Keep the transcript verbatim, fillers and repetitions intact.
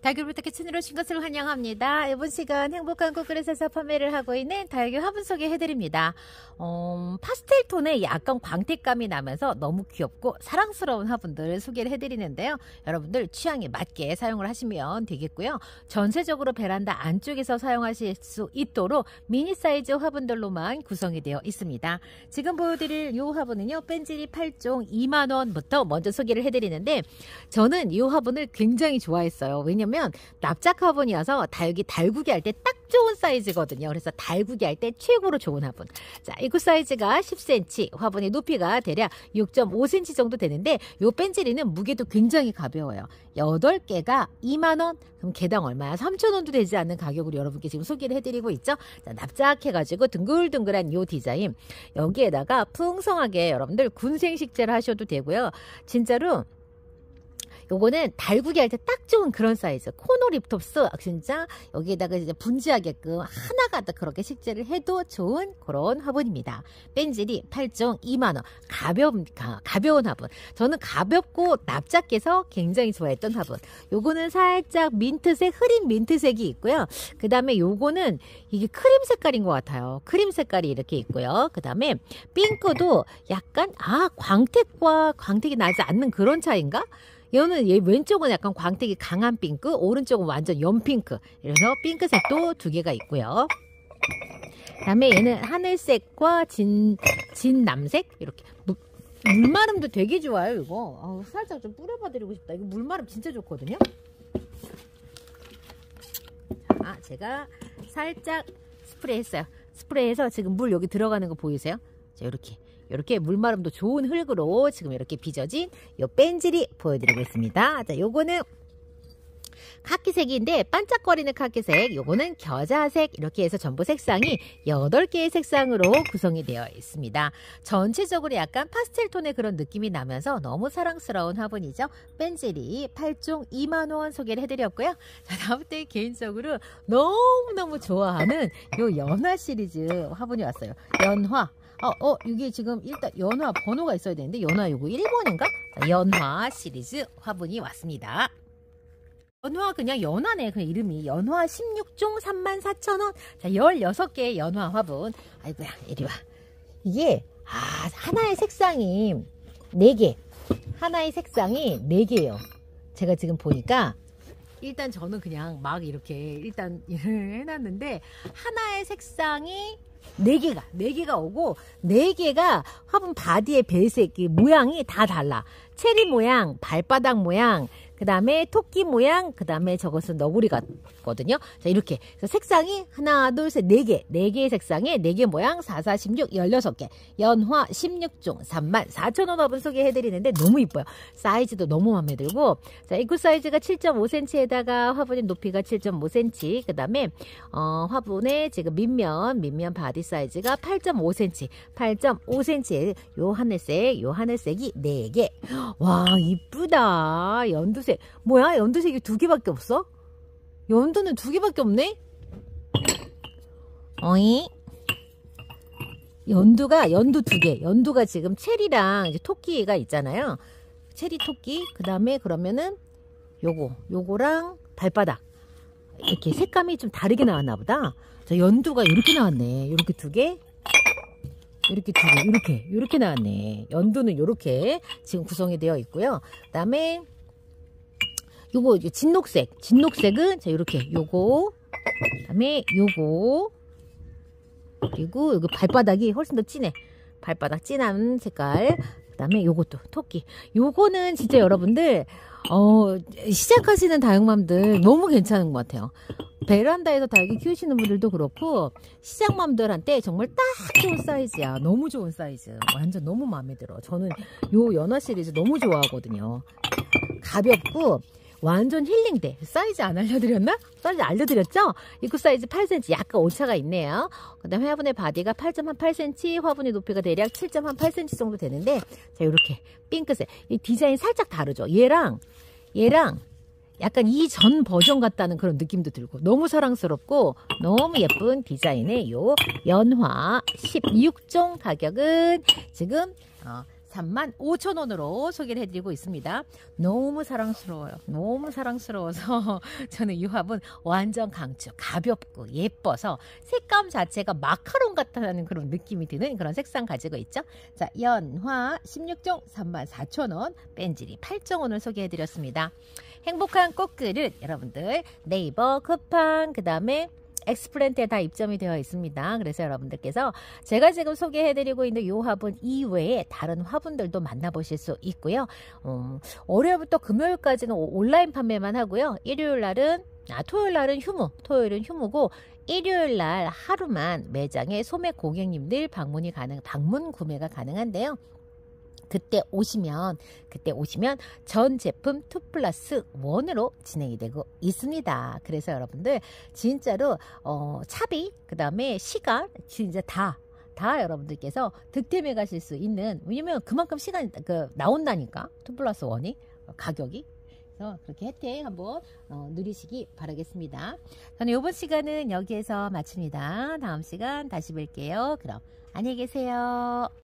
달걀부터 키친으로 오신 것을 환영합니다. 이번 시간 행복한 꽃그릇에서 판매를 하고 있는 달걀 화분 소개해드립니다. 어, 파스텔 톤의 약간 광택감이 나면서 너무 귀엽고 사랑스러운 화분들 소개를 해드리는데요. 여러분들 취향에 맞게 사용을 하시면 되겠고요. 전체적으로 베란다 안쪽에서 사용하실 수 있도록 미니 사이즈 화분들로만 구성이 되어 있습니다. 지금 보여드릴 이 화분은요, 뺀질이 팔 종 이만 원부터 먼저 소개를 해드리는데, 저는 이 화분을 굉장히 좋아했어요. 왜냐면 납작 화분이어서 달기 달구기 할 때 딱 좋은 사이즈거든요. 그래서 달구기 할 때 최고로 좋은 화분. 자, 이구 사이즈가 십 센티미터, 화분의 높이가 대략 육 점 오 센티미터 정도 되는데, 요 뺀질이는 무게도 굉장히 가벼워요. 여덟 개가 이만 원, 그럼 개당 얼마야? 삼천 원도 되지 않는 가격으로 여러분께 지금 소개를 해드리고 있죠. 자, 납작해가지고 둥글둥글한 요 디자인, 여기에다가 풍성하게 여러분들 군생 식재를 하셔도 되고요. 진짜로 요거는 달구기 할 때 딱 좋은 그런 사이즈. 코너 립톱스 진짜 여기에다가 이제 분지하게끔 하나가 더 그렇게 식재를 해도 좋은 그런 화분입니다. 뺀질이 팔 종 이만 원. 가벼운, 가, 가벼운 화분. 저는 가볍고 납작해서 굉장히 좋아했던 화분. 요거는 살짝 민트색, 흐린 민트색이 있고요. 그 다음에 요거는 이게 크림 색깔인 것 같아요. 크림 색깔이 이렇게 있고요. 그 다음에 핑크도 약간, 아, 광택과 광택이 나지 않는 그런 차이인가? 얘는 얘 왼쪽은 약간 광택이 강한 핑크, 오른쪽은 완전 연핑크. 그래서 핑크색도 두 개가 있고요. 그다음에 얘는 하늘색과 진 진남색 이렇게. 물, 물마름도 되게 좋아요. 이거 어, 살짝 좀 뿌려봐드리고 싶다. 이거 물마름 진짜 좋거든요. 자, 제가 살짝 스프레이했어요. 스프레이해서 지금 물 여기 들어가는 거 보이세요? 자, 이렇게. 이렇게 물마름도 좋은 흙으로 지금 이렇게 빚어진 요 뺀질이 보여드리고 있습니다. 자, 요거는 카키색인데 반짝거리는 카키색, 요거는 겨자색, 이렇게 해서 전부 색상이 여덟 개의 색상으로 구성이 되어 있습니다. 전체적으로 약간 파스텔 톤의 그런 느낌이 나면서 너무 사랑스러운 화분이죠. 뺀질이 팔 종 이만 원 소개를 해드렸고요. 자, 다음부터 개인적으로 너무너무 좋아하는 요 연화 시리즈 화분이 왔어요. 연화. 어, 어, 이게 지금 일단 연화 번호가 있어야 되는데, 연화 요거 일 번인가? 자, 연화 시리즈 화분이 왔습니다. 연화 그냥 연화네. 그냥 이름이 연화 십육 종 삼만 사천 원. 자, 열여섯 개의 연화 화분. 아이고야, 이리 와. 이게 아, 하나의 색상이 네 개. 하나의 색상이 네 개예요. 제가 지금 보니까 일단 저는 그냥 막 이렇게 일단 해놨는데, 하나의 색상이 네 개가, 네 개가 오고, 네 개가 화분 바디의 배색, 모양이 다 달라. 체리 모양, 발바닥 모양, 그 다음에 토끼 모양, 그 다음에 저것은 너구리 같거든요. 자, 이렇게. 그래서 색상이 하나, 둘, 셋, 네 개. 네 개의 색상에 네 개 모양, 사, 사, 십육, 열여섯 개. 연화 십육 종 삼만 사천 원 화분 소개해드리는데 너무 이뻐요. 사이즈도 너무 마음에 들고. 자, 이구 사이즈가 칠 점 오 센티미터에다가 화분의 높이가 칠 점 오 센티미터. 그 다음에, 어, 화분의 지금 밑면, 밑면 바디 사이즈가 팔 점 오 센티미터. 팔 점 오 센티미터. 요 하늘색, 요 하늘색이 네 개. 와, 이쁘다. 연두색. 뭐야? 연두색이 두 개밖에 없어? 연두는 두 개밖에 없네? 어이? 연두가, 연두 두 개. 연두가 지금 체리랑 이제 토끼가 있잖아요. 체리 토끼. 그 다음에 그러면은 요거, 요거랑 발바닥. 이렇게 색감이 좀 다르게 나왔나 보다. 자, 연두가 이렇게 나왔네. 이렇게 두 개. 이렇게 두 개. 이렇게. 이렇게 나왔네. 연두는 이렇게 지금 구성이 되어 있고요. 그 다음에 요거 진녹색, 진녹색은 자 이렇게 요거, 그다음에 요거, 그리고 여기 발바닥이 훨씬 더 진해. 발바닥 진한 색깔. 그다음에 요것도 토끼. 요거는 진짜 여러분들 어 시작하시는 다육맘들 너무 괜찮은 것 같아요. 베란다에서 다육이 키우시는 분들도 그렇고 시작맘들한테 정말 딱 좋은 사이즈야. 너무 좋은 사이즈. 완전 너무 마음에 들어. 저는 요 연화 시리즈 너무 좋아하거든요. 가볍고 완전 힐링돼. 사이즈 안 알려드렸나? 사이즈 알려드렸죠? 입구 사이즈 팔 센티미터, 약간 오차가 있네요. 그 다음에 화분의 바디가 팔 점 팔 센티미터, 화분의 높이가 대략 칠 점 팔 센티미터 정도 되는데, 자, 이렇게 핑크색. 이 디자인 살짝 다르죠? 얘랑, 얘랑 약간 이전 버전 같다는 그런 느낌도 들고, 너무 사랑스럽고, 너무 예쁜 디자인의 요 연화 십육 종 가격은 지금, 어, 삼만 오천 원으로 소개를 해드리고 있습니다. 너무 사랑스러워요. 너무 사랑스러워서 저는 이 화분 완전 강추. 가볍고 예뻐서 색감 자체가 마카롱 같다는 그런 느낌이 드는 그런 색상 가지고 있죠. 자, 연화 십육 종 삼만 사천 원, 뺀질이 팔 종 원을 소개해드렸습니다. 행복한 꽃그릇 여러분들 네이버, 쿠팡, 그 다음에 엑스플랜트에 다 입점이 되어 있습니다. 그래서 여러분들께서 제가 지금 소개해드리고 있는 이 화분 이외에 다른 화분들도 만나보실 수 있고요. 음, 월요일부터 금요일까지는 온라인 판매만 하고요. 일요일 날은 아, 토요일 날은 휴무, 토요일은 휴무고 일요일 날 하루만 매장에 소매 고객님들 방문이 가능, 방문 구매가 가능한데요. 그때 오시면 그때 오시면 전 제품 투 플러스 원으로 진행이 되고 있습니다. 그래서 여러분들 진짜로 어, 차비 그 다음에 시간 진짜 다 다 여러분들께서 득템해 가실 수 있는, 왜냐면 그만큼 시간이 그 나온다니까 투 플러스 원이 가격이. 그래서 그렇게 혜택 한번 어, 누리시기 바라겠습니다. 저는 이번 시간은 여기에서 마칩니다. 다음 시간 다시 뵐게요. 그럼 안녕히 계세요.